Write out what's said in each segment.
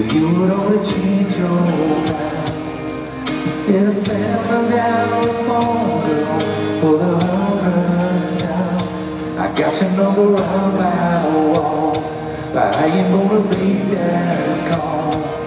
you would only change your mind. Instead of slamming down the phone, girl, for the 100th time, I got your number on my wall. But how you gonna make that call?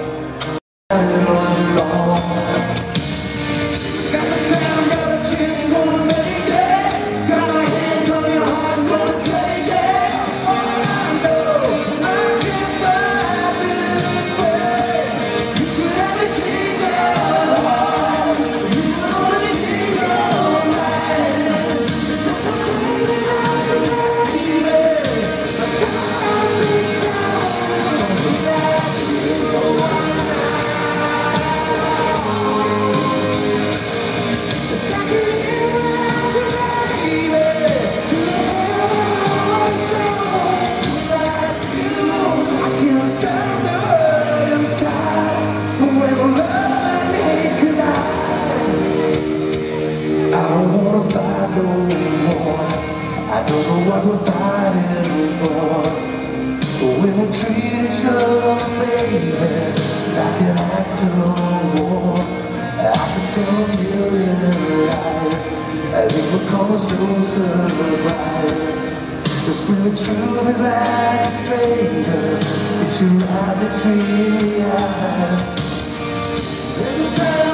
I don't know what we're fighting for, but when we treat each other, baby, like an act of war, I can tell a million lies, and it will cause no surprise. It's really true that like a stranger, it's you right between the eyes. There's a time